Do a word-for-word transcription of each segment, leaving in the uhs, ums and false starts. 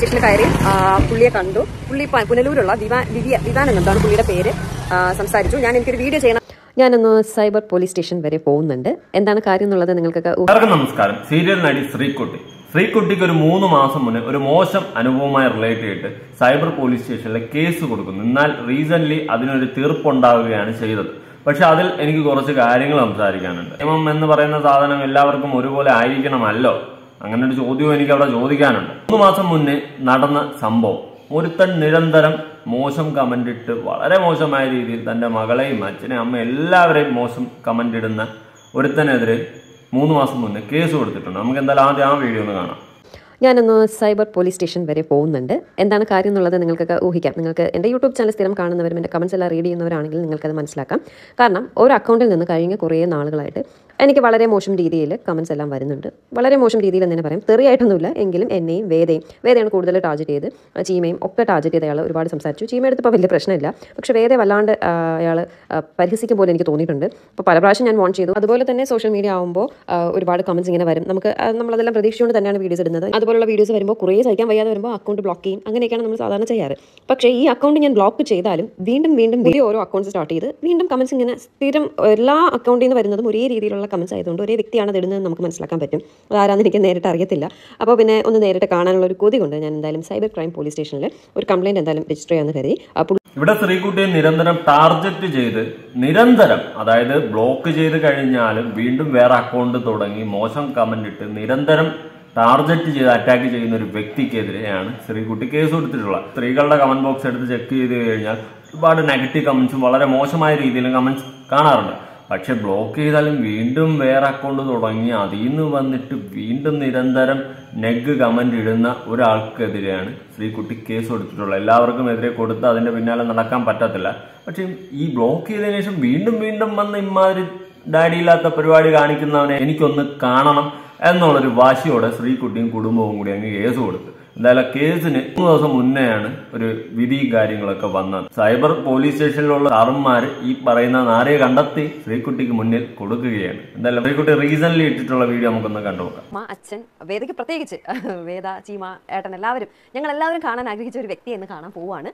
സ്റ്റേഷനിൽ കയറി പുള്ളിയെ കണ്ടു. പുള്ളി പുനലൂരുള്ള വിവാൻ വിവാൻ എന്നതാണ് പുള്ളിയുടെ പേര്. സംസാരിച്ചു. ഞാൻ എനിക്കൊരു വീഡിയോ ചെയ്യണം. ഞാനൊന്ന് സൈബർ പോലീസ് സ്റ്റേഷൻ വരെ പോകുന്നുണ്ട്. എന്താണ് കാര്യം എന്നുള്ളത് നിങ്ങൾക്കൊക്കെ. നമസ്കാരം. സീരിയൽ നടി ശ്രീകുട്ടി ശ്രീകുട്ടിക്ക് ഒരു മൂന്ന് മാസം മുന്നേ ഒരു മോശം അനുഭവമായി റിലേറ്റ് ചെയ്തിട്ട് സൈബർ പോലീസ് സ്റ്റേഷനിലെ കേസ് കൊടുക്കുന്നു. എന്നാൽ റീസെന്റ് അതിനൊരു തീർപ്പുണ്ടാവുകയാണ് ചെയ്തത്. പക്ഷെ അതിൽ എനിക്ക് കുറച്ച് കാര്യങ്ങൾ സംസാരിക്കാനുണ്ട്. നിയമം എന്ന് പറയുന്ന സാധനം എല്ലാവർക്കും ഒരുപോലെ ആയിരിക്കണമല്ലോ. അങ്ങനെ ഒരു ചോദ്യവും എനിക്ക് അവിടെ ചോദിക്കാനുണ്ട്. മൂന്ന് മാസം മുന്നേ നടന്ന സംഭവം, ഒരുത്തൻ നിരന്തരം മോശം കമന്റ് ഇട്ട് വളരെ മോശമായ രീതിയിൽ തന്റെ മകളെയും അച്ഛനെയും അമ്മ എല്ലാവരെയും മോശം കമന്റ് ഇടുന്ന ഒരുത്തനെതിരെ മൂന്ന് മാസം മുന്നേ കേസ് കൊടുത്തിട്ടുണ്ട്. നമുക്ക് എന്തായാലും ആദ്യം ആ വീഡിയോ ഒന്ന് കാണാം. ഞാനൊന്ന് സൈബർ പോലീസ് സ്റ്റേഷൻ വരെ പോകുന്നുണ്ട്. എന്താണ് കാര്യം എന്നുള്ളത് നിങ്ങൾക്കൊക്കെ ഊഹിക്കാം. നിങ്ങൾക്ക് എൻ്റെ യൂട്യൂബ് ചാനൽ സ്ഥിരം കാണുന്നവരും എൻ്റെ കമൻസ് എല്ലാം റീഡ് ചെയ്യുന്നവരാണെങ്കിൽ നിങ്ങൾക്കത് മനസ്സിലാക്കാം. കാരണം ഒരു അക്കൗണ്ടിൽ നിന്ന് കഴിഞ്ഞ കുറേ നാളുകളായിട്ട് എനിക്ക് വളരെ മോശം രീതിയിൽ കമൻസ് എല്ലാം വരുന്നുണ്ട്. വളരെ മോശം രീതിയിൽ എന്ന് തന്നെ പറയാം. തെറിയായിട്ടൊന്നുമില്ല, എങ്കിലും എന്നെയും വേദയും വേദയാണ് കൂടുതൽ ടാർഗറ്റ് ചെയ്ത്, ചീമയും ഒക്കെ ടാർഗറ്റ് ചെയ്ത് അയാൾ ഒരുപാട് സംസാരിച്ചു. ചീമ എടുത്തപ്പോൾ വലിയ പ്രശ്നമില്ല, പക്ഷേ വേദ വല്ലാണ്ട് അയാൾ പരിഹസിക്കും പോലെ എനിക്ക് തോന്നിയിട്ടുണ്ട്. അപ്പോൾ പല പ്രാവശ്യം ഞാൻ വാൺ ചെയ്തു. അതുപോലെ തന്നെ സോഷ്യൽ മീഡിയ ആകുമ്പോൾ ഒരുപാട് കമൻസ് ഇങ്ങനെ വരും. നമുക്ക് നമ്മളതെല്ലാം പ്രതീക്ഷിച്ചുകൊണ്ട് തന്നെയാണ് വീഡിയോസ് ഇടുന്നത്. അതുപോലുള്ള വീഡിയോസ് വരുമ്പോൾ കുറേ സഹിക്കാൻ വയ്യാതെ വരുമ്പോൾ അക്കൗണ്ട് ബ്ലോക്ക് ചെയ്യും. അങ്ങനെയൊക്കെയാണ് നമ്മൾ സാധാരണ ചെയ്യാറ്. പക്ഷേ ഈ അക്കൗണ്ട് ഞാൻ ബ്ലോക്ക് ചെയ്താലും വീണ്ടും വീണ്ടും പുതിയ ഓരോ അക്കൗണ്ട്സ് സ്റ്റാർട്ട് ചെയ്ത് വീണ്ടും കമൻസ് ഇങ്ങനെ സ്ഥിരം എല്ലാ അക്കൗണ്ടിൽ നിന്ന് വരുന്നതും ഒരേ രീതിയിലുള്ള കമൻസ് ആയതുകൊണ്ട് ഒരേ വ്യക്തിയാണ് അത് ഇടുന്നത് നമുക്ക് മനസ്സിലാക്കാൻ പറ്റും. അതാരാന്ന് എനിക്ക് നേരിട്ട് അറിയത്തില്ല. അപ്പോൾ പിന്നെ ഒന്ന് നേരിട്ട് കാണാനുള്ള ഒരു കൊതി കൊണ്ട് ഞാൻ എന്തായാലും സൈബർ ക്രൈം പോലീസ് സ്റ്റേഷനിൽ ഒരു കംപ്ലയിന്റ് എന്തായാലും രജിസ്റ്റർ ചെയ്യാമെന്ന് കരുതി. അപ്പോൾ ഇവിടെ ശ്രീകുട്ടിയെ നിരന്തരം ടാർഗറ്റ് ചെയ്ത് നിരന്തരം, അതായത് ബ്ലോക്ക് ചെയ്ത് കഴിഞ്ഞാലും വീണ്ടും വേറെ അക്കൗണ്ട് തുടങ്ങി മോശം കമന്റ് ഇട്ട് നിരന്തരം ടാർഗറ്റ് ചെയ്ത് അറ്റാക്ക് ചെയ്യുന്ന ഒരു വ്യക്തിക്കെതിരെയാണ് ശ്രീകുട്ടി കേസ് കൊടുത്തിട്ടുള്ളത്. സ്ത്രീകളുടെ കമന്റ് ബോക്സ് എടുത്ത് ചെക്ക് ചെയ്ത് കഴിഞ്ഞാൽ ഒരുപാട് നെഗറ്റീവ് കമന്റ്സും വളരെ മോശമായ രീതിയിലും കമന്റ്സ് കാണാറുണ്ട്. പക്ഷെ ബ്ലോക്ക് ചെയ്താലും വീണ്ടും വേറെ അക്കൗണ്ട് തുടങ്ങി അതിൽ നിന്ന് വന്നിട്ട് വീണ്ടും നിരന്തരം നെഗ് കമന്റ് ഇടുന്ന ഒരാൾക്കെതിരെയാണ് ശ്രീകുട്ടി കേസ് കൊടുത്തിട്ടുള്ളത്. എല്ലാവർക്കും എതിരെ കൊടുത്ത് അതിന്റെ പിന്നാലെ നടക്കാൻ പറ്റത്തില്ല. പക്ഷെ ഈ ബ്ലോക്ക് ചെയ്തതിനു ശേഷം വീണ്ടും വീണ്ടും വന്ന് ഇമാതിരി ഡാഡിയില്ലാത്ത പരിപാടി കാണിക്കുന്നവനെ എനിക്കൊന്ന് കാണണം എന്നുള്ളൊരു വാശിയോടെ ശ്രീകുട്ടിയും കുടുംബവും കൂടി അങ്ങ് കേസ് കൊടുത്തു. എന്തായാലും കേസിന് മൂന്ന് ദിവസം മുന്നെയാണ് ഒരു വിധി കാര്യങ്ങളൊക്കെ വന്നത്. സൈബർ പോലീസ് സ്റ്റേഷനിലുള്ള സാറന്മാർ ഈ പറയുന്ന നാരയെ കണ്ടെത്തി ശ്രീകുട്ടിക്ക് മുന്നിൽ കൊടുക്കുകയാണ്. എന്തായാലും ശ്രീകുട്ടി റീസെന്റ് ഇട്ടിട്ടുള്ള വീഡിയോ നമുക്കൊന്ന് കണ്ടുനോക്കാം. അച്ഛൻ വേദയ്ക്ക് പ്രത്യേകിച്ച് വേദ, ചീമ, ഏട്ടൻ എല്ലാവരും ഞങ്ങൾ എല്ലാവരും കാണാൻ ആഗ്രഹിച്ച ഒരു വ്യക്തിയെ എന്ന് കാണാൻ പോവാണ്.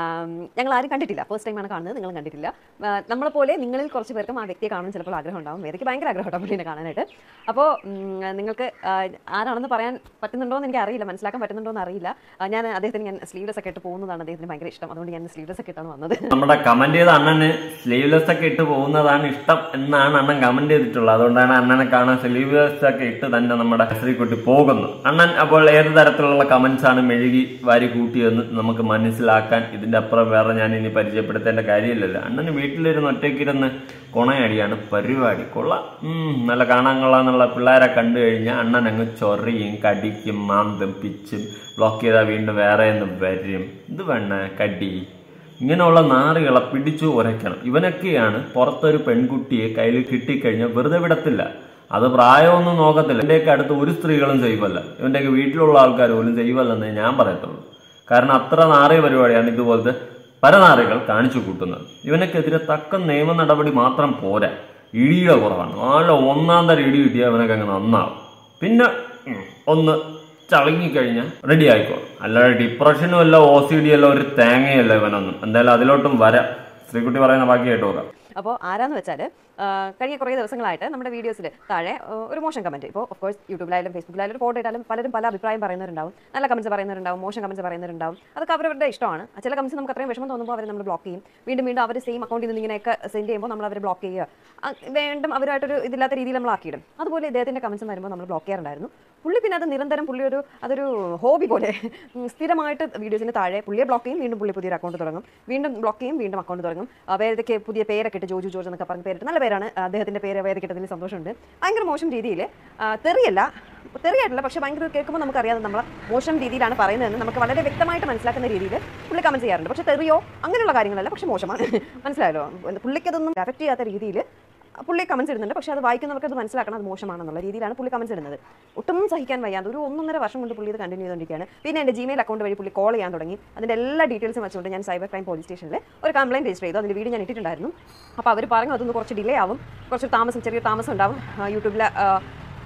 ഞങ്ങൾ ആരും കണ്ടിട്ടില്ല, ഫസ്റ്റ് ടൈമാണ് കാണുന്നത്. നിങ്ങളും കണ്ടിട്ടില്ല. നമ്മളെ പോലെ നിങ്ങളിൽ കുറച്ച് പേർക്കും ആ വ്യക്തിയെ കാണാൻ ചിലപ്പോൾ ആഗ്രഹം ഉണ്ടാവും. വേദയ്ക്ക് ഭയങ്കര ആഗ്രഹം ഉണ്ടാവും പുള്ളിനെ കാണാനായിട്ട്. അപ്പോൾ നിങ്ങൾക്ക് ആരാണെന്ന് പറയാൻ പറ്റുന്നുണ്ടോ എന്ന് എനിക്ക് അറിയില്ല, മനസ്സിലാക്കാൻ പറ്റുന്നുണ്ടോ അറിയില്ല. ഞാൻ അദ്ദേഹത്തിന് ഞാൻ സ്ലീവ്ലെസ് ഒക്കെ ഇട്ട് പോകുന്നതാണ് അദ്ദേഹത്തിന് ഭയങ്കര ഇഷ്ടം. അതുകൊണ്ട് ഞാൻ സ്ലീവ്ലെസ് ഒക്കെ ഇട്ടാണ് വന്നത്. നമ്മുടെ കമന്റ് ചെയ്ത അണ്ണന് സ്ലീവ്ലെസ് ഒക്കെ ഇട്ട് പോകുന്നതാണ് ഇഷ്ടം എന്നാണ് അണ്ണൻ കമന്റ് ചെയ്തിട്ടുള്ളത്. അതുകൊണ്ടാണ് അണ്ണനെ കാണാൻ സ്ലീവ്ലെസ് ഒക്കെ ഇട്ട് തന്നെ നമ്മുടെ ശ്രീകുട്ടി പോകുന്നു. അണ്ണൻ അപ്പോൾ ഏത് തരത്തിലുള്ള കമന്റ്സ് ആണ് മെഴുകി വാരി കൂട്ടിയെന്ന് നമുക്ക് മനസ്സിലാക്കാൻ ഇതിന്റെ അപ്പുറം വേറെ ഞാൻ ഇനി പരിചയപ്പെടുത്തേണ്ട കാര്യമില്ലല്ലോ. അണ്ണന് വീട്ടിലിരുന്ന് ഒറ്റയ്ക്കിരുന്ന് കൊണയടിയാണ് പരിപാടി. കൊള്ളാം, നല്ല കാണാൻ കൊള്ളാന്നുള്ള പിള്ളേരെ കണ്ടു കഴിഞ്ഞാൽ അണ്ണൻ അങ്ങ് ചൊറിയും കടിക്കും മാന്തും പിച്ചും. ബ്ലോക്ക് ചെയ്താൽ വീണ്ടും വേറെ ഒന്ന് വരും. ഇത് വേണ കടി. ഇങ്ങനെയുള്ള നാറുകളെ പിടിച്ചു ഉരയ്ക്കണം. ഇവനൊക്കെയാണ് പുറത്തൊരു പെൺകുട്ടിയെ കയ്യിൽ കിട്ടിക്കഴിഞ്ഞാൽ വെറുതെ വിടത്തില്ല. അത് പ്രായമൊന്നും നോക്കത്തില്ല. ഇവന്റെയൊക്കെ അടുത്ത് ഒരു സ്ത്രീകളും ചെയ്യുമല്ല, ഇവന്റെയൊക്കെ വീട്ടിലുള്ള ആൾക്കാർ പോലും ചെയ്യുമല്ലെന്നേ ഞാൻ പറയത്തുള്ളൂ. കാരണം അത്ര നാറിയ പരിപാടിയാണ് ഇതുപോലത്തെ പരനാറികൾ കാണിച്ചു കൂട്ടുന്നത്. ഇവനൊക്കെതിരെ തക്ക നിയമ നടപടി മാത്രം പോരാ, ഇടിയുടെ കുറവാണ്. നല്ല ഒന്നാം തരം ഇടി കിട്ടിയാൽ ഇവനൊക്കെ അങ്ങ് നന്നാവും. പിന്നെ ഒന്ന് ചളങ്ങിക്കഴിഞ്ഞാൽ റെഡി ആയിക്കോളും. അല്ലാതെ ഡിപ്രഷനും അല്ല ഒ സി ഡി അല്ല ഒരു തേങ്ങയല്ല ഇവനൊന്നും. എന്തായാലും അതിലോട്ടും വരാം. ശ്രീകുട്ടി പറയുന്ന ബാക്കി കേട്ട് നോക്കാം. അപ്പോൾ ആരാന്ന് വെച്ചാൽ കഴിഞ്ഞ കുറേ ദിവസങ്ങളായിട്ട് നമ്മുടെ വീഡിയോസിൽ താഴെ ഒരു മോശം കമന്റ്, ഇപ്പോൾ ഓഫ് കോഴ്സ് യൂട്യൂബിലായാലും ഫേസ്ബുക്കിലായാലും ഒരു ഫോട്ടോ ഇട്ടാലും പലരും പല അഭിപ്രായം പറയുന്നവരുണ്ടാവും. നല്ല കമന്റ്സ് പറയുന്നവരുണ്ടാവും, മോശം കമന്റ്സ് പറയുന്നവരുണ്ടാവും. അതൊക്കെ അവരവരുടെ ഇഷ്ടമാണ്. ചില കമന്റ്സ് നമുക്ക് അത്രയും വിഷമം തോന്നുമ്പോൾ അവർ നമ്മൾ ബ്ലോക്ക് ചെയ്യും. വീണ്ടും വീണ്ടും അവർ സെയിം അക്കൗണ്ടിൽ നിന്ന് ഇങ്ങനെയൊക്കെ സെൻഡ് ചെയ്യുമ്പോൾ നമ്മൾ അവരെ ബ്ലോക്ക് ചെയ്യുക, വീണ്ടും അവരുമായിട്ടൊരു ഇതില്ലാത്ത രീതിയിൽ നമ്മൾ ആക്കിയിടും. അതുപോലെ ഇദ്ദേഹത്തിന്റെ കമന്റ്സ് വരുമ്പോൾ നമ്മൾ ബ്ലോക്ക് ചെയ്യാറുണ്ടായിരുന്നു. പുള്ളി പിന്നെ അത് നിരന്തരം പുള്ളി ഒരു അതൊരു ഹോബി പോലെ സ്ഥിരമായിട്ട് വീഡിയോസിന് താഴെ പുള്ളിയെ ബ്ലോക്ക് ചെയ്യും, വീണ്ടും പുള്ളി പുതിയൊരു അക്കൗണ്ട് തുടങ്ങും, വീണ്ടും ബ്ലോക്ക് ചെയ്യും, വീണ്ടും അക്കൗണ്ട് തുടങ്ങും. വേദയ്ക്ക് പുതിയ പേരൊക്കെ ഇട്ട് ജോജു ജോർജ് എന്നൊക്കെ പറഞ്ഞ് പേരിട്ട് നല്ല പേരാണ് അദ്ദേഹത്തിന്റെ പേര്. വേദയ്ക്കിട്ടതിൽ സന്തോഷമുണ്ട്. ഭയങ്കര മോശം രീതിയിൽ, തെറിയല്ല തെറിയായിട്ടില്ല, പക്ഷേ ഭയങ്കര കേൾക്കുമ്പോൾ നമുക്കറിയാതെ നമ്മൾ മോശം രീതിയിലാണ് പറയുന്നതെന്ന് നമുക്ക് വളരെ വ്യക്തമായിട്ട് മനസ്സിലാക്കുന്ന രീതിയിൽ പുള്ളി കമന്റ് ചെയ്യാറുണ്ട്. പക്ഷേ തെറിയോ അങ്ങനെയുള്ള കാര്യങ്ങളല്ല, പക്ഷെ മോശമാണ്. മനസ്സിലായല്ലോ? പുള്ളിക്കതൊന്നും അഫക്റ്റ് ചെയ്യാത്ത രീതിയിൽ പുള്ളി കമന്റ്സ് ഇടുന്നുണ്ട്. പക്ഷേ അത് വായിക്കുന്നവർക്ക് അത് മനസ്സിലാക്കണം അത് മോശമാണെന്നുള്ള രീതിയിലാണ് പുള്ളി കമന്റ്സ് ഇടുന്നത്. ഒട്ടും സഹിക്കാൻ വയ്യാതെ ഒരു ഒന്നൊന്നര വർഷം കൊണ്ട് പുള്ളി ഇത് കണ്ടിന്യൂ ചെയ്തുകൊണ്ടിരിക്കുകയാണ്. പിന്നെ എൻ്റെ ജിമെയിൽ അക്കൗണ്ട് വഴി പുള്ളി കോൾ ചെയ്യാൻ തുടങ്ങി. അതിൻ്റെ എല്ലാ ഡീറ്റെയിൽസും വെച്ചുകൊണ്ട് ഞാൻ സൈബർ ക്രൈം പോലീസ് സ്റ്റേഷനിൽ ഒരു കംപ്ലയിൻറ്റ് രജിസ്റ്റർ ചെയ്തു. അതിൻ്റെ വീഡിയോ ഞാൻ ഇട്ടിട്ടുണ്ടായിരുന്നു. അപ്പോൾ അവർ പറഞ്ഞു അതൊന്ന് കുറച്ച് ഡിലേ ആവും, കുറച്ച് താമസം ചെറിയ താമസം ഉണ്ടാവും. യൂട്യൂബിൽ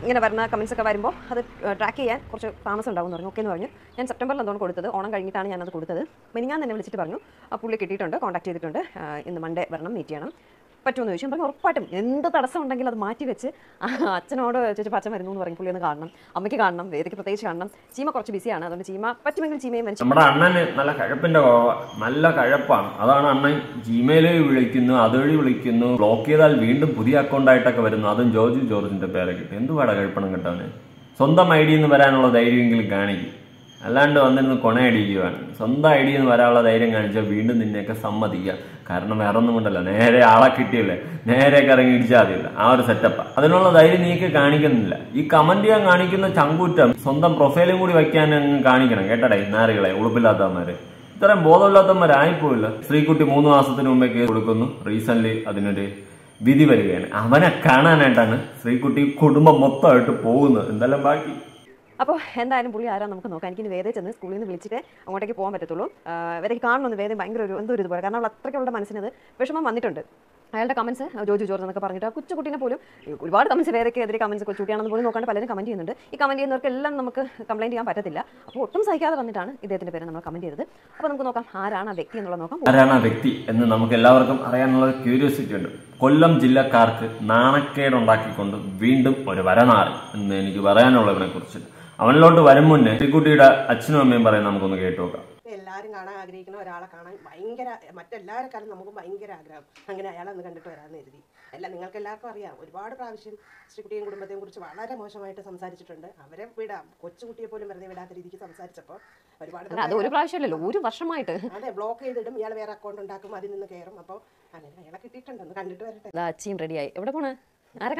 ഇങ്ങനെ വരുന്ന കമൻസ് ഒക്കെ വരുമ്പോൾ അത് ട്രാക്ക് ചെയ്യാൻ കുറച്ച് താമസം ഉണ്ടാവും എന്ന് പറഞ്ഞു. ഓക്കെ എന്ന് പറഞ്ഞു. ഞാൻ സെപ്റ്റംബറിൽ എന്താണ് കൊടുത്തത്, ഓണം കഴിഞ്ഞിട്ടാണ് ഞാനത് കൊടുത്തത്. മിനിഞ്ഞാൻ തന്നെ വിളിച്ചിട്ട് പറഞ്ഞു ആ പുള്ളി കിട്ടിയിട്ടുണ്ട്, കോൺടാക്ട് ചെയ്തിട്ടുണ്ട്, ഇന്ന് മൺഡേ വരണം, മീറ്റ് ചെയ്യണം, പറ്റുമെന്ന് ചോദിച്ചു. പറഞ്ഞു ഉറപ്പായിട്ടും എന്ത് തടസ്സം ഉണ്ടെങ്കിൽ അത് മാറ്റി വെച്ച് അച്ഛനോട് ചോദിച്ചപ്പോൾ അച്ഛൻ വരുന്നു എന്ന് പറയും. പുള്ളി ഒന്ന് കാണണം, അമ്മയ്ക്ക് കാണണം, വേദിക്ക് പ്രത്യേകിച്ച് കാണണം. ചീമ കുറച്ച് ബിസിയാണ്, അതുകൊണ്ട് ചീമ പറ്റുമെങ്കിൽ ചീമയും മനസ്സിലാവും. നമ്മുടെ അണ്ണന് നല്ല കഴപ്പിന്റെ നല്ല കഴപ്പാണ്. അതാണ് അണ്ണൻ ജിമെയിലിൽ വിളിക്കുന്നു, അതുവഴി വിളിക്കുന്നു, ബ്ലോക്ക് ചെയ്താൽ വീണ്ടും പുതിയ അക്കൗണ്ട് ആയിട്ടൊക്കെ വരുന്നു. അതും ജോർജ് ജോർജിന്റെ പേരെ കിട്ടും. എന്തുപാടാ കഴിപ്പണം കിട്ടാന്? സ്വന്തം ഐ ഡിയിൽ നിന്ന് വരാനുള്ള ധൈര്യമെങ്കിലും കാണിക്കും, അല്ലാണ്ട് വന്നിരുന്ന് കൊണയടിക്കുകയാണ്. സ്വന്തം ഐ ഡിയിൽ നിന്ന് വരാനുള്ള ധൈര്യം കാണിച്ചാൽ വീണ്ടും നിന്നെയൊക്കെ സമ്മതിക്കുക. കാരണം വേറെ ഒന്നും കൊണ്ടല്ല, നേരെ ആളെ കിട്ടിയില്ലേ, നേരെ ഇറങ്ങി ഇടിച്ചാൽ മതിയില്ല. ആ ഒരു സെറ്റപ്പാണ്. അതിനുള്ള ധൈര്യം നീക്ക് കാണിക്കുന്നില്ല. ഈ കമന്റ് ചെയ്യാൻ കാണിക്കുന്ന ചങ്കൂറ്റം സ്വന്തം പ്രൊഫൈലും കൂടി വയ്ക്കാൻ കാണിക്കണം. കേട്ടടേ നാരികളെ, ഉളുപ്പില്ലാത്തവന്മാര്, ഇത്രയും ബോധമില്ലാത്തവന്മാരായിപ്പോയില്ല. ശ്രീകുട്ടി മൂന്ന് മാസത്തിന് മുമ്പേ കേസ് കൊടുക്കുന്നു. റീസെന്റ് അതിനൊരു വിധി വരികയാണ്. അവനെ കാണാനായിട്ടാണ് ശ്രീകുട്ടി കുടുംബം മൊത്തമായിട്ട് പോകുന്നത്. എന്തെല്ലാം ബാക്കി. അപ്പോൾ എന്തായാലും പുള്ളി ആരാ നമുക്ക് നോക്കാം. എനിക്ക് വേദ ചെന്ന് സ്കൂളിൽ നിന്ന് വിളിച്ചിട്ട് അങ്ങോട്ടേക്ക് പോകാൻ പറ്റത്തുള്ളൂ. വേദയ്ക്ക് കാണണമെന്ന് വേദം ഭയങ്കര ഒരു എന്തോ ഒരു ഇതുപോലെ, കാരണം അവൾ അത്രയ്ക്ക് അവളുടെ മനസ്സിനത് വിഷമം വന്നിട്ടുണ്ട്. അയാളുടെ കമൻസ് ജോജു ജോർജ് എന്നൊക്കെ പറഞ്ഞിട്ട് ആ കൊച്ചുകുട്ടീനെ പോലും ഒരുപാട് കമൻസ് വേദയ്ക്ക് എതിരെ കമൻസ് കൊച്ചുകുട്ടിയാണെന്ന് പോലും നോക്കാണ്ട് പലരും കമന്റ് ചെയ്യുന്നുണ്ട്. ഈ കമന്റ് ചെയ്യുന്നവർക്കെല്ലാം നമുക്ക് കംപ്ലൈന്റ് ചെയ്യാൻ പറ്റത്തില്ല. അപ്പോൾ ഒട്ടും സഹിക്കാതെ വന്നിട്ടാണ് ഇദ്ദേഹത്തിന്റെ പേര് നമ്മൾ കമന്റ് ചെയ്തത്. അപ്പോൾ നമുക്ക് നോക്കാം ആരാണ് ആ വ്യക്തി എന്നുള്ളത് നോക്കാം. ആരാണ് ആ വ്യക്തി എന്ന് നമുക്ക് എല്ലാവർക്കും അറിയാനുള്ള ക്യൂരിയോസിറ്റി ഉണ്ട്. കൊല്ലം ജില്ലക്കാർക്ക് നാണക്കേടുണ്ടാക്കിക്കൊണ്ട് വീണ്ടും ഒരു വരനാറി എന്ന് എനിക്ക് പറയാനുള്ളതിനെ കുറിച്ച്. അവനിലോട്ട് വരും മുന്നേ ശ്രീകുട്ടിയുടെ അച്ഛനും അമ്മയും പറയും, നമുക്കൊന്ന് കേട്ടു നോക്കാം. എല്ലാവരും കാണാൻ ആഗ്രഹിക്കുന്ന ഒരാളെ കാണാൻ ഭയങ്കര, മറ്റെല്ലാവരെക്കാളും നമുക്ക് ഭയങ്കര ആഗ്രഹം. അങ്ങനെ അയാളെ ഒന്ന് കണ്ടിട്ട് വരാമെന്ന് കരുതി. അല്ല, നിങ്ങൾക്ക് എല്ലാവർക്കും അറിയാം, ഒരുപാട് പ്രാവശ്യം ശ്രീകുട്ടിയും കുടുംബത്തെയും കുറിച്ച് വളരെ മോശമായിട്ട് സംസാരിച്ചിട്ടുണ്ട്. അവരെ വിടാം, കൊച്ചുകുട്ടിയെ പോലും വെറുതെ വിടാത്ത രീതിക്ക് സംസാരിച്ചപ്പോൾ ഒരുപാട്, അത് ഒരു പ്രാവശ്യമല്ലല്ലോ, ഒരു വർഷമായിട്ട്. അതെ, ബ്ലോക്ക് ചെയ്തിടും, ഇയാൾ വേറെ അക്കൗണ്ട് ഉണ്ടാക്കും, അതിൽ നിന്ന് കയറും. അപ്പോൾ അങ്ങനെ അയാളെ കിട്ടിയിട്ടുണ്ടെന്ന് കണ്ടിട്ട് വരട്ടെ. അച്ഛൻ റെഡിയായി. എവിടെ പോണ്? ആരെ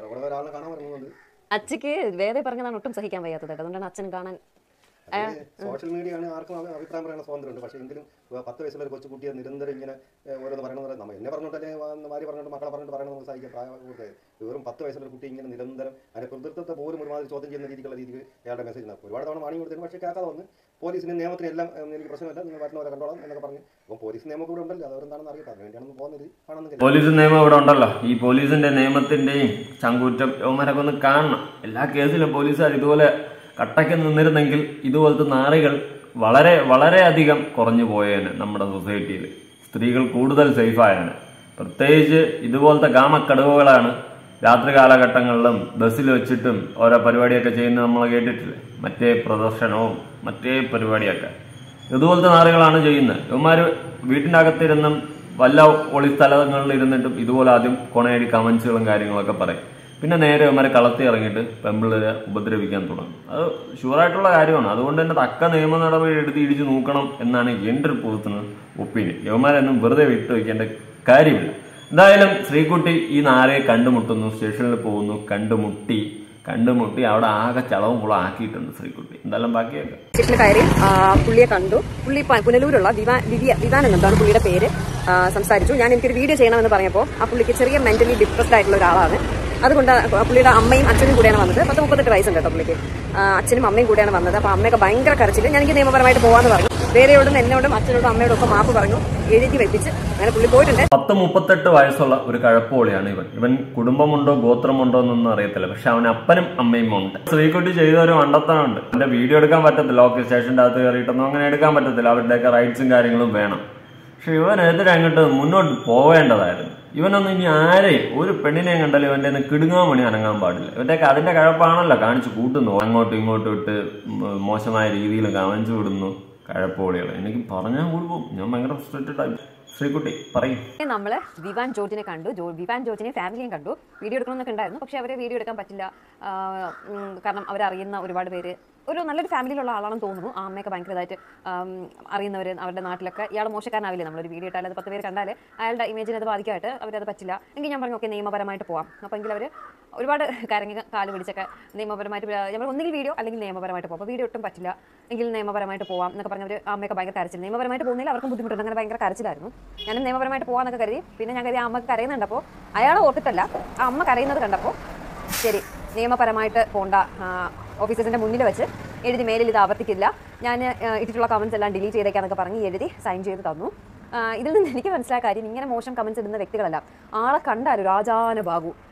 കാണാൻ? അച്ഛക്ക് വേദ പറഞ്ഞതാണ് ഒട്ടും സഹിക്കാൻ വയ്യാത്തത്. അതുകൊണ്ടാണ് അച്ഛൻ കാണാൻ. സോഷ്യൽ മീഡിയ ആണ്, ആർക്കും അഭിപ്രായം പറയാനുള്ള സ്വാതന്ത്ര്യമുണ്ട്. പക്ഷേ എങ്കിലും പത്ത് വയസ്സുള്ള ഒരു കൊച്ചുകുട്ടിയെ നിരന്തരം ഇങ്ങനെ ഓരോന്ന് പറയണമെന്ന് നമ്മൾ എന്നെ പറഞ്ഞോട്ടല്ലേ, ഭാര്യ പറഞ്ഞിട്ട് മക്കളെ പറഞ്ഞിട്ട് പറയണമെന്ന് സഹിക്കാൻ പ്രായം. വെറും പത്ത് വയസ്സുള്ള കുട്ടി ഇങ്ങനെ നിരന്തരം അതിന്റെ പ്രതിത്വത്തെ പോലും ഒരുമാതിരി ചോദ്യം ചെയ്യുന്ന രീതിക്കുള്ള രീതിക്ക് അയാളുടെ മെസ്സേജ് ഉണ്ടാക്കും. ഒരുപാട് തവണ വാണി കൊടുത്തിരുന്നു, പക്ഷേ കേൾക്കാതെ വന്ന് പോലീസിന്റെ നിയമത്തിന് എല്ലാം എനിക്ക് പ്രശ്നമില്ല, നിങ്ങൾ വരുന്നവരെ കണ്ടോളാം എന്നൊക്കെ പറഞ്ഞു. അപ്പോൾ പോലീസ് നിയമം ഇവിടെ ഉണ്ടല്ലോ, അതെന്താണെന്ന് അറിയട്ടെ, അതിന് വേണ്ടിയാണ് പോകുന്നത്. കാണുന്നില്ല, പോലീസ് നിയമം ഇവിടെ ഉണ്ടല്ലോ. ഈ പോലീസിന്റെ നിയമത്തിന്റെയും ചങ്കൂറ്റം യവന്മാരൊക്കെ ഒന്ന് കാണണം. എല്ലാ കേസിലും പോലീസുകാർ ഇതുപോലെ കട്ടയ്ക്ക് നിന്നിരുന്നെങ്കിൽ ഇതുപോലത്തെ നാറികൾ വളരെ വളരെയധികം കുറഞ്ഞു പോയേനെ. നമ്മുടെ സൊസൈറ്റിയിൽ സ്ത്രീകൾ കൂടുതൽ സേഫായാണ്. പ്രത്യേകിച്ച് ഇതുപോലത്തെ ഗാമക്കടവുകളാണ് രാത്രി കാലഘട്ടങ്ങളിലും ബസ്സിൽ വെച്ചിട്ടും ഓരോ പരിപാടിയൊക്കെ ചെയ്യുന്നത് നമ്മൾ കേട്ടിട്ടില്ലേ. മറ്റേ പ്രദർശനവും മറ്റേ പരിപാടിയൊക്കെ ഇതുപോലത്തെ നാറുകളാണ് ചെയ്യുന്നത്. ഇവന്മാർ വീട്ടിൻ്റെ അകത്തിരുന്നും വല്ല ഒളി സ്ഥലങ്ങളിൽ ഇരുന്നിട്ടും ഇതുപോലെ ആദ്യം കൊണയടി കമൻസുകളും കാര്യങ്ങളൊക്കെ പറയും. പിന്നെ നേരെ ഇവന്മാരെ കളത്തി ഇറങ്ങിയിട്ട് പെമ്പിളരെ ഉപദ്രവിക്കാൻ തുടങ്ങും. അത് ഷുവറായിട്ടുള്ള കാര്യമാണ്. അതുകൊണ്ട് തന്നെ തക്ക നിയമ നടപടി എടുത്ത് ഇടിച്ചു നോക്കണം എന്നാണ് എൻ്റെ ഒരു പേഴ്സണൽ ഒപ്പീനിയൻ. യവന്മാരൊന്നും വെറുതെ വിട്ടു വയ്ക്കേണ്ട കാര്യമില്ല. എന്തായാലും ശ്രീകുട്ടി ഈ നാരെ കണ്ടുമുട്ടുന്നു, സ്റ്റേഷനിൽ പോകുന്നു, കണ്ടുമുട്ടി കണ്ടുമുട്ടി അവിടെ ആകെ ചളവും കുളം ആക്കിയിട്ടുണ്ട് ശ്രീകുട്ടി. എന്തായാലും ബാക്കിയൊക്കെ സ്റ്റേഷനിൽ കയറി പുള്ളിയെ കണ്ടു. പുള്ളി പുനലൂരുള്ള വിവാൻ വിവാൻ എന്നതാണ് പുള്ളിയുടെ പേര്. സംസാരിച്ചു. ഞാൻ എനിക്കൊരു വീഡിയോ ചെയ്യണമെന്ന് പറഞ്ഞപ്പോൾ ആ പുള്ളിക്ക് ചെറിയ മെന്റലി ഡിപ്രസ്ഡ് ആയിട്ടുള്ള ഒരാളാണ്. അതുകൊണ്ട് പുള്ളിയുടെ അമ്മയും അച്ഛനും കൂടെയാണ് വന്നത്. പത്ത് മുപ്പത്തെട്ട് വയസ്സുണ്ട് കേട്ടോ പുള്ളിക്ക്. അച്ഛനും അമ്മയും കൂടെയാണ് വന്നത്. അപ്പോൾ അമ്മയൊക്കെ ഭയങ്കര കരച്ചിൽ. ഞാൻ എനിക്ക് നിയമപരമായിട്ട് പോകാമെന്ന് പറഞ്ഞു. വേറെയോടും എന്നോടും അച്ഛനോടും അമ്മയോടും ഒക്കെ മാപ്പ് പറഞ്ഞു, എഴുതി വെപ്പിച്ച് അങ്ങനെ പുള്ളി പോയിട്ടുണ്ട്. പത്ത് മുപ്പത്തെട്ട് വയസ്സുള്ള ഒരു കഴപ്പോളിയാണ് ഇവൻ. ഇവൻ കുടുംബമുണ്ടോ ഗോത്രമുണ്ടോ എന്നൊന്നും അറിയത്തില്ല. പക്ഷെ അവൻ അപ്പനും അമ്മയും ഉണ്ട്. ശ്രീകുട്ടി ചെയ്ത ഒരു മണ്ടത്തനമുണ്ട്. അവന്റെ വീഡിയോ എടുക്കാൻ പറ്റത്തില്ല. ഓക്കെ, സ്റ്റേഷന്റെ അകത്ത് കയറിയിട്ടൊന്നും അങ്ങനെ എടുക്കാൻ പറ്റത്തില്ല. അവരുടെയൊക്കെ റൈറ്റ്സും കാര്യങ്ങളും വേണം. പക്ഷെ ഇവനെതിരെ അങ്ങോട്ട് മുന്നോട്ട് പോവേണ്ടതായിരുന്നു. ഇവനൊന്നും ഇനി ആരെയും ഒരു പെണ്ണിനെയും കണ്ടാലും ഇവന്റെ ഒന്ന് കിടുങ്ങാൻ മണി അനങ്ങാൻ പാടില്ല. ഇവന്റെയൊക്കെ അതിന്റെ കഴപ്പാണല്ലോ കാണിച്ചു കൂട്ടുന്നു. അങ്ങോട്ടും ഇങ്ങോട്ടും ഇട്ട് മോശമായ രീതിയിൽ കമൻസ് വിടുന്നു. കഴപ്പോളികൾ എനിക്ക് പറഞ്ഞാൽ കൂടും. ഞാൻ ഭയങ്കര ഫ്രസ്ട്രേറ്റഡ് ആയി. ശ്രീകുട്ടി പറയും. നമ്മള് വിവാൻ ജോർജിനെ കണ്ടു. വിവാൻ ജോർജിനെ ഫാമിലിയും കണ്ടു. വീഡിയോ എടുക്കണമെന്നൊക്കെ ഉണ്ടായിരുന്നു. പക്ഷെ അവരെ വീഡിയോ എടുക്കാൻ പറ്റില്ല. കാരണം അവരറിയുന്ന ഒരുപാട് പേര്, ഒരു നല്ലൊരു ഫാമിലിയിലുള്ള ആളാണെന്ന് തോന്നുന്നു. ആ അമ്മയൊക്കെ ഭയങ്കരമായിട്ട് അറിയുന്നവർ അവരുടെ നാട്ടിലൊക്കെ. ഇയാൾ മോശക്കാരനാവില്ലേ, നമ്മളൊരു വീഡിയോ ഇട്ടാൽ അത് പത്ത് പേര് കണ്ടാൽ അയാളുടെ ഇമേജിനെ അത് ബാധിക്കായിട്ട് അവരത് പറ്റില്ല. എങ്കിൽ ഞാൻ പറഞ്ഞു ഓക്കെ നിയമപരമായിട്ട് പോവാം. അപ്പോൾ എങ്കിൽ അവർ ഒരുപാട് കരങ്ങി കാല് പിടിച്ചൊക്കെ നിയമപരമായിട്ട് നമ്മൾ ഒന്നുകിൽ വീഡിയോ അല്ലെങ്കിൽ നിയമപരമായിട്ട് പോകും. അപ്പോൾ വീഡിയോ ഒട്ടും പറ്റില്ല, എങ്കിൽ നിയമപരമായിട്ട് പോവാം എന്നൊക്കെ പറഞ്ഞവർ അമ്മയൊക്കെ ഭയങ്കര കരച്ചിൽ. നിയമപരമായിട്ട് പോകുന്നതിൽ അവർക്കും ബുദ്ധിമുട്ടുണ്ട്. അങ്ങനെ ഭയങ്കര കരച്ചിലായിരുന്നു. ഞാനും നിയമപരമായിട്ട് പോകാമെന്നൊക്കെ കരുതി. പിന്നെ ഞാൻ കരുതി ആ അമ്മക്ക് കരയുന്നുണ്ടപ്പോൾ അയാളെ ഓർത്തിട്ടല്ല, ആ അമ്മ കരയുന്നത് കണ്ടപ്പോൾ ശരി നിയമപരമായിട്ട് പോകണ്ട, ഓഫീസേഴ്സിൻ്റെ മുന്നിൽ വെച്ച് എഴുതി മേലിൽ ഇത് ആവർത്തിക്കില്ല, ഞാൻ ഇട്ടിട്ടുള്ള കമൻസ് എല്ലാം ഡിലീറ്റ് ചെയ്തേക്കാന്നൊക്കെ പറഞ്ഞ് എഴുതി സൈൻ ചെയ്ത് തന്നു. ഇതിൽ നിന്ന് എനിക്ക് മനസ്സിലായ കാര്യം, ഇങ്ങനെ മോശം കമൻസ് ഇടുന്ന വ്യക്തികളല്ല, ആളെ കണ്ടാലും രാജാന ബാഗു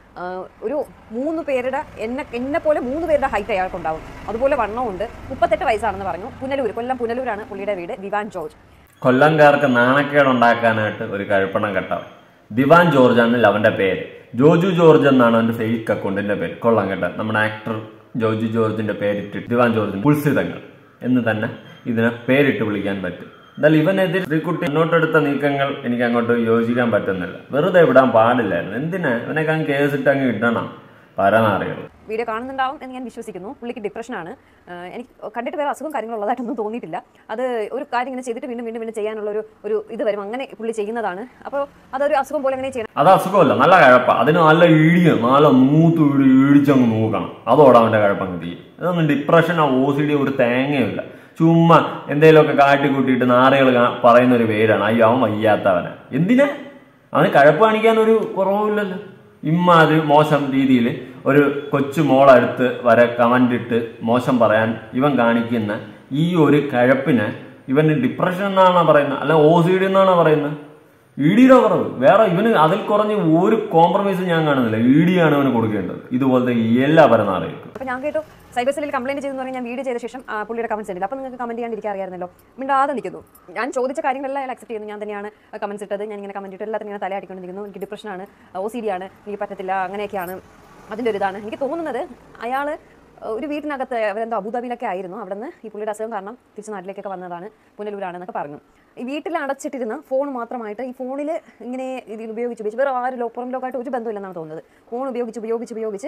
ഒരു മൂന്ന് പേരുടെ എന്നെ എന്നെ പോലെ മൂന്ന് പേരുടെ ഹൈറ്റ് അയാൾക്കുണ്ടാവും. അതുപോലെ വണ്ണമുണ്ട്. മുപ്പത്തെട്ട് വയസ്സാണെന്ന് പറഞ്ഞു. പുനലൂർ, കൊല്ലം പുനലൂരാണ് പുള്ളിയുടെ വീട്. ദിവാൻ ജോർജ്. കൊല്ലംകാർക്ക് നാണക്കേടുണ്ടാക്കാനായിട്ട് ഒരു കഴുപ്പണം കെട്ടാം. ദിവാൻ ജോർജ് ആണ് അവന്റെ പേര്. ജോജു ജോർജ് എന്നാണ് അവന്റെ ഫേക്ക് അക്കൗണ്ടിന്റെ പേര്. കൊള്ളാം കേട്ട. നമ്മുടെ ആക്ടർ ജോജു ജോർജിന്റെ പേരിട്ട് ദിവാൻ ജോർജിന് പുൽസിതങ്ങൾ എന്ന് തന്നെ ഇതിനെ പേരിട്ട് വിളിക്കാൻ പറ്റും. എന്നാൽ ഇവനെതിരെ ശ്രീകുട്ടി മുന്നോട്ടെടുത്ത നീക്കങ്ങൾ എനിക്ക് അങ്ങോട്ട് യോജിക്കാൻ പറ്റുന്നില്ല. വെറുതെ വിടാൻ പാടില്ലായിരുന്നു. എന്തിനാ ഇവനൊക്കെ അങ്ങ് കേസിട്ട് അങ്ങ് ഇടണം പരനാറികൾ. വീഡിയോ കാണുന്നുണ്ടാവും എന്ന് ഞാൻ വിശ്വസിക്കുന്നു. പുള്ളിക്ക് ഡിപ്രഷനാണ്. എനിക്ക് കണ്ടിട്ട് വേറെ അസുഖം കാര്യങ്ങളുള്ളതായിട്ടൊന്നും തോന്നിയിട്ടില്ല. അത് ഒരു കാര്യം ഇങ്ങനെ ചെയ്തിട്ട് വീണ്ടും വീണ്ടും വീണ്ടും ചെയ്യാനുള്ള ഒരു ഒരു ഇത് വരും. അങ്ങനെ പുള്ളി ചെയ്യുന്നതാണ്. അപ്പോൾ അതൊരു അസുഖം പോലെ അങ്ങനെ ചെയ്യണം. അത് അസുഖമല്ല, നല്ല കഴപ്പ. അതിന് നല്ല ഇടിയ നല്ല മൂത്ത് ഇടി ഇടിച്ചങ്ങ് നോക്കണം. അതോടെ അവന്റെ കഴപ്പങ്ങ് തീരും. ഇതൊന്നും ഡിപ്രഷനോ ഓ സി ഡി ഒരു തേങ്ങയില്ല. ചുമ്മാ എന്തെങ്കിലുമൊക്കെ കാട്ടിക്കൂട്ടിയിട്ട് നാറുകൾ പറയുന്ന ഒരു പേരാണ്. അയ്യോ അവൻ വയ്യാത്തവന്. എന്തിനാ? അവന് കഴപ്പ് കാണിക്കാൻ ഒരു കുറവുമില്ലല്ലോ. ഇമ്മാതിരി മോശം രീതിയിൽ ഒരു കൊച്ചു മോളടുത്ത് വരെ കമന്റ് ഇട്ട് മോശം പറയാൻ ഇവൻ കാണിക്കുന്ന ഈ ഒരു കഴപ്പിന് ഇവന് ഡിപ്രഷൻ എന്നാണോ പറയുന്നത്, അല്ല ഓ സി ഡി എന്നാണോ പറയുന്നത്? ഇ ഡിയുടെ കുറവ് വേറെ. ഇവന് അതിൽ കുറഞ്ഞ് ഒരു കോംപ്രമൈസും ഞാൻ കാണുന്നില്ല. ഇ ഡി ആണ് അവന് കൊടുക്കേണ്ടത്. ഇതുപോലത്തെ എല്ലാ പരനാറികൾക്കും. അപ്പോൾ ഞാൻ കേട്ടു സൈബർ സെല്ലിൽ കംപ്ലൈന്റ് ചെയ്തെന്ന് പറഞ്ഞാൽ ഞാൻ വീഡിയോ ചെയ്ത ശേഷം പുള്ളിയുടെ കമന്റ്സ് ഉണ്ടല്ലോ. അപ്പോൾ നിങ്ങൾക്ക് കമന്റ് ചെയ്യാണ്ടിരിക്കാൻ അറിയാമായിരുന്നല്ലോ. മിണ്ടാതെ നിൽക്കുന്നു. ഞാൻ ചോദിച്ച കാര്യങ്ങളെല്ലാം അയാൾ അക്സെപ്റ്റ് ചെയ്യുന്നു. ഞാൻ തന്നെയാണ് കമന്റ്സ് ഇട്ടത്. ഞാൻ ഇങ്ങനെ കമന്റ് ഇട്ട് എല്ലാത്തിനും ഇങ്ങനെ തലയാട്ടിക്കൊണ്ടിരിക്കുന്നു. എനിക്ക് ഡിപ്രഷനാണ്, ഒ സി ഡി ആണ്, എനിക്ക് പറ്റത്തില്ല, അങ്ങനെയൊക്കെയാണ്. അതിൻ്റെ ഒരു ഇതാണ് എനിക്ക് തോന്നുന്നത്. അയാൾ ഒരു വീട്ടിനകത്ത് അവരെന്തോ അബുദാബിയിലൊക്കെ ആയിരുന്നു. അവിടെ നിന്ന് ഈ പുള്ളിയുടെ അസുഖം കാരണം തിരിച്ച് നാട്ടിലേക്കൊക്കെ വന്നതാണ്. പുനലൂരാണെന്നൊക്കെ പറഞ്ഞു. ഈ വീട്ടിൽ അടച്ചിട്ടിരുന്ന ഫോൺ മാത്രമായിട്ട് ഈ ഫോണിൽ ഇങ്ങനെ ഇതിൽ ഉപയോഗിച്ച് ഉപയോഗിച്ച് വേറെ ആരും പുറം ലോകമായിട്ട് ഒരു ബന്ധമില്ലെന്നാണ് തോന്നുന്നത്. ഫോൺ ഉപയോഗിച്ച് ഉപയോഗിച്ച് ഉപയോഗിച്ച്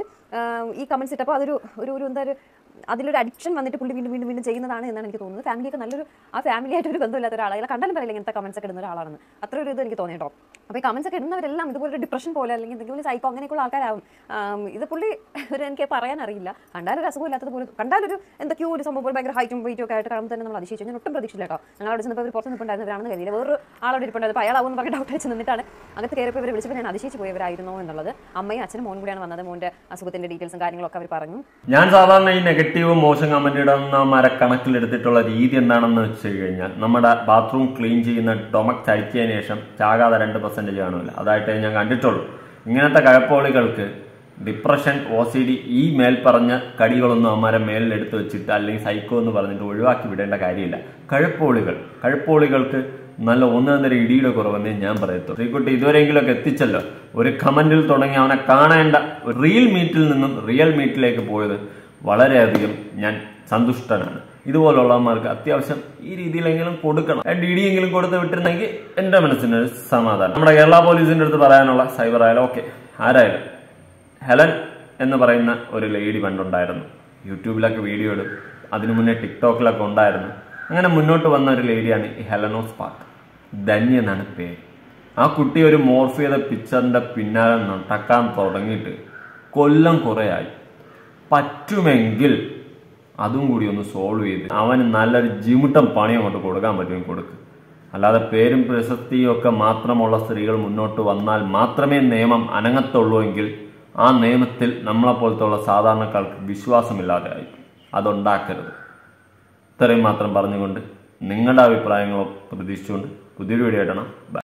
ഈ കമന്റ്സ് ഇട്ടപ്പോൾ അതൊരു ഒരു ഒരു എന്താ ഒരു അതിലൊരു അഡിക്ഷൻ വന്നിട്ട് പുള്ളി വീണ്ടും വീണ്ടും വീണ്ടും ചെയ്യുന്നതാണ് എന്നാണ് എനിക്ക് തോന്നുന്നത്. ഫാമിലിയൊക്കെ നല്ലൊരു ആ ഫാമിലിയായിട്ട് ഒരു ബന്ധമില്ലാത്ത ഒരാളെ കണ്ടാലും പറയില്ല ഇങ്ങനത്തെ കമന്റ്സ് ഒക്കെ ഇടുന്ന ഒരാളാണെന്ന്. അത്ര ഒരു ഇത് എനിക്ക് തോന്നി കേട്ടോ. അപ്പോൾ ഈ കമന്റ്സ് ഒക്കെ ഇടുന്നവരെല്ലാം ഇതുപോലെ ഡിപ്രഷൻ പോലെ അല്ലെങ്കിൽ എന്തെങ്കിലും സൈക്കോ അങ്ങനെയൊക്കെയുള്ള ആൾക്കാരാവും. ഇത് പുള്ളി ഒരു എനിക്ക് പറയാൻ അറിയില്ല. കണ്ടാലൊരു അസുഖമില്ലാത്തത് പോലെ കണ്ടാലൊരു എന്തൊക്കെയോ ഒരു സംഭവം പോലെ ഭയങ്കര ഹൈറ്റും വെയിറ്റും ഒക്കെ ആയിട്ട് കാണുമ്പോൾ തന്നെ നമ്മൾ അതിശയിച്ചു. ഞാൻ ഒട്ടും പ്രതീക്ഷിച്ചില്ല കേട്ടോ. ഞങ്ങൾ അവിടെ ചെന്നപ്പോൾ ഒരു പുറത്ത് നിൽപ്പുണ്ടായിരുന്നവരാണെന്ന് കരുതിയില്ല. വേറൊരു ആളോട് ഇരിപ്പുണ്ടായത്. അപ്പോൾ അയാളാവും പറഞ്ഞ് ഡൗട്ട് വെച്ച് നിന്നിട്ടാണ് അകത്ത് കയറിയപ്പോൾ ഇവർ വിളിച്ചപ്പോൾ ഞാൻ അതിശയിച്ച് പോയവരായിരുന്നോ എന്നുള്ളത്. അമ്മയും അച്ഛനും മോനും കൂടിയാണ് വന്നത്. മോൻ്റെ അസുഖത്തിന്റെ ഡീറ്റെയിൽസും കാര്യങ്ങളൊക്കെ അവർ പറഞ്ഞു. ഞാൻ സാധാരണ ഈ നെഗറ്റീവും മോശം കമന്റ് ഇടുന്നവന്മാരെ കണക്കിലെടുത്തിട്ടുള്ള രീതി എന്താണെന്ന് വെച്ച് കഴിഞ്ഞാൽ നമ്മുടെ ബാത്റൂം ക്ലീൻ ചെയ്യുന്ന ഡൊമക് ചരിച്ചതിന് ശേഷം ചാകാതെ രണ്ട് പെർസെന്റേജ് കാണില്ല. അതായിട്ട് ഞാൻ കണ്ടിട്ടുള്ളൂ. ഇങ്ങനത്തെ കഴപ്പോളികൾക്ക് ഡിപ്രഷൻ, ഒ സി ഡി ഈ മേൽ പറഞ്ഞ കടികളൊന്നും അവന്മാരെ മേലിലെടുത്ത് വെച്ചിട്ട് അല്ലെങ്കിൽ സൈക്കോ എന്ന് പറഞ്ഞിട്ട് ഒഴിവാക്കി വിടേണ്ട കാര്യമില്ല. കഴപ്പോളികൾ കഴപ്പോളികൾക്ക് നല്ല ഒന്നൊന്നര ഇടിയുടെ കുറവെന്നേ ഞാൻ പറയത്തു. ശ്രീകുട്ടി ഇതുവരെയെങ്കിലുമൊക്കെ എത്തിച്ചല്ലോ. ഒരു കമന്റിൽ തുടങ്ങി അവനെ കാണേണ്ട റിയൽ മീറ്റിൽ നിന്നും റിയൽ മീറ്റിലേക്ക് പോയത് വളരെയധികം ഞാൻ സന്തുഷ്ടനാണ്. ഇതുപോലുള്ളവന്മാർക്ക് അത്യാവശ്യം ഈ രീതിയിലെങ്കിലും കൊടുക്കണം. രണ്ട് ഇടിയെങ്കിലും കൊടുത്ത് വിട്ടിരുന്നെങ്കിൽ എന്റെ മനസ്സിന് സമാധാനം. നമ്മുടെ കേരള പോലീസിന്റെ അടുത്ത് പറയാനുള്ള സൈബർ ആയാലും ഓക്കെ ആരായാലും ഹെലൻ എന്ന് പറയുന്ന ഒരു ലേഡി പണ്ടുണ്ടായിരുന്നു. യൂട്യൂബിലൊക്കെ വീഡിയോ ഇടും. അതിനു മുന്നേ ടിക്ടോക്കിലൊക്കെ ഉണ്ടായിരുന്നു. അങ്ങനെ മുന്നോട്ട് വന്ന ഒരു ലേഡിയാണ് ഈ ഹെലനോസ് പാർക്ക്. ധന്യ എന്നാണ് പേര്. ആ കുട്ടി ഒരു മോർഫ് ചെയ്ത പിക്ചറിന്റെ പിന്നാലെ നടക്കാൻ തുടങ്ങിയിട്ട് കൊല്ലം കുറേയായി. പറ്റുമെങ്കിൽ അതും കൂടി ഒന്ന് സോൾവ് ചെയ്ത് അവന് നല്ലൊരു ജിമുട്ടം പണി അങ്ങോട്ട് കൊടുക്കാൻ പറ്റുമെങ്കിൽ കൊടുക്കുക. അല്ലാതെ പേരും പ്രശസ്തിയും ഒക്കെ മാത്രമുള്ള സ്ത്രീകൾ മുന്നോട്ട് വന്നാൽ മാത്രമേ നിയമം അനങ്ങത്തുള്ളൂ എങ്കിൽ ആ നിയമത്തിൽ നമ്മളെപ്പോലത്തുള്ള സാധാരണക്കാർക്ക് വിശ്വാസമില്ലാതെയായി. അതുണ്ടാക്കരുത്. ഇത്രയും മാത്രം പറഞ്ഞുകൊണ്ട് നിങ്ങളുടെ അഭിപ്രായങ്ങളോ പ്രതീക്ഷിച്ചുകൊണ്ട് പുതിയൊരു വീഡിയോ ഇടണം.